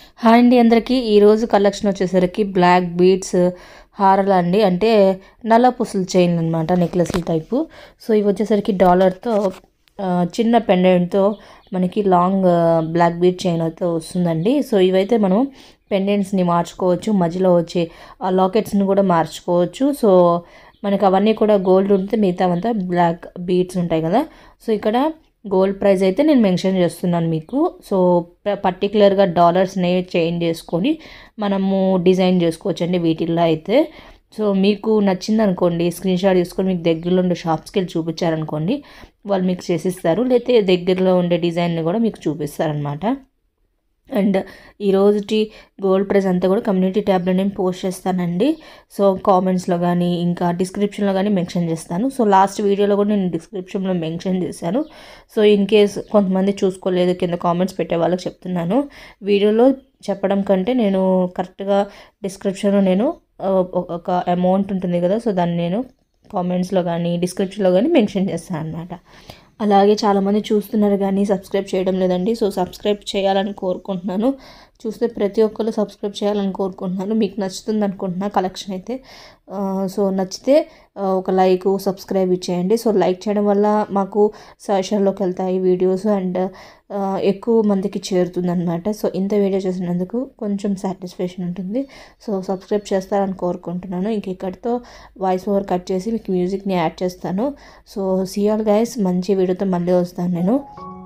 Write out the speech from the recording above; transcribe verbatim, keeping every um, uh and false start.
Hi అండి అందరికీ ఈరోజు కలెక్షన్ వచ్చేసరికి బ్లాక్ బీడ్స్ హారాలు అండి. అంటే నల్ల పుసలు చైన్ అనమాట, నెక్లెస్ల టైపు. సో ఇవి వచ్చేసరికి డాలర్తో చిన్న పెండెంట్తో మనకి లాంగ్ బ్లాక్ బీడ్ చైన్ అయితే వస్తుందండి. సో ఇవైతే మనం పెండెంట్స్ని మార్చుకోవచ్చు, మధ్యలో వచ్చే ఆ లాకెట్స్ని కూడా మార్చుకోవచ్చు. సో మనకి అవన్నీ కూడా గోల్డ్ ఉంటుంది, మిగతావంతా బ్లాక్ బీడ్స్ ఉంటాయి కదా. సో ఇక్కడ గోల్డ్ ప్రైస్ అయితే నేను మెన్షన్ చేస్తున్నాను మీకు. సో పర్టికులర్గా డాలర్స్ని చేంజ్ చేసుకొని మనము డిజైన్ చేసుకోవచ్చు అండి వీటిల్లో అయితే. సో మీకు నచ్చింది అనుకోండి, స్క్రీన్ షాట్ తీసుకొని మీకు దగ్గరలో ఉండే షాప్స్కి వెళ్ళి చూపించారనుకోండి, వాళ్ళు మీకు చేసిస్తారు. లేకపోతే దగ్గరలో ఉండే డిజైన్ని కూడా మీకు చూపిస్తారనమాట. అండ్ ఈరోజుటి గోల్డ్ ప్రైస్ అంతా కూడా కమ్యూనిటీ ట్యాబ్లో నేను పోస్ట్ చేస్తానండి. సో కామెంట్స్లో కానీ ఇంకా డిస్క్రిప్షన్లో కానీ మెన్షన్ చేస్తాను. సో లాస్ట్ వీడియోలో కూడా నేను డిస్క్రిప్షన్లో మెన్షన్ చేశాను. సో ఇన్ కేస్ కొంతమంది చూసుకోలేదు, కింద కామెంట్స్ పెట్టే వాళ్ళకి చెప్తున్నాను. వీడియోలో చెప్పడం కంటే నేను కరెక్ట్గా డిస్క్రిప్షన్లో నేను ఒక అమౌంట్ ఉంటుంది కదా, సో దాన్ని నేను కామెంట్స్లో కానీ డిస్క్రిప్షన్లో కానీ మెన్షన్ చేస్తాను అనమాట. అలాగే చాలామంది చూస్తున్నారు కానీ సబ్స్క్రైబ్ చేయడం లేదండి. సో సబ్స్క్రైబ్ చేయాలని కోరుకుంటున్నాను. చూస్తే ప్రతి ఒక్కరు సబ్స్క్రైబ్ చేయాలని కోరుకుంటున్నాను. మీకు నచ్చుతుంది అనుకుంటున్నా కలెక్షన్ అయితే. సో నచ్చితే ఒక లైక్, సబ్స్క్రైబ్ ఇచ్చేయండి. సో లైక్ చేయడం వల్ల మాకు సజెషన్లోకి వెళ్తాయి వీడియోస్ అండ్ ఎక్కువ మందికి చేరుతుంది అనమాట. సో ఇంత వీడియో చేసినందుకు కొంచెం సాటిస్ఫాక్షన్ ఉంటుంది. సో సబ్స్క్రైబ్ చేస్తారని కోరుకుంటున్నాను. ఇంక ఇక్కడితో వాయిస్ ఓవర్ కట్ చేసి మీకు మ్యూజిక్ని యాడ్ చేస్తాను. సో సీ ఆల్ గైస్, మంచి వీడియోతో మళ్ళీ వస్తాను నేను.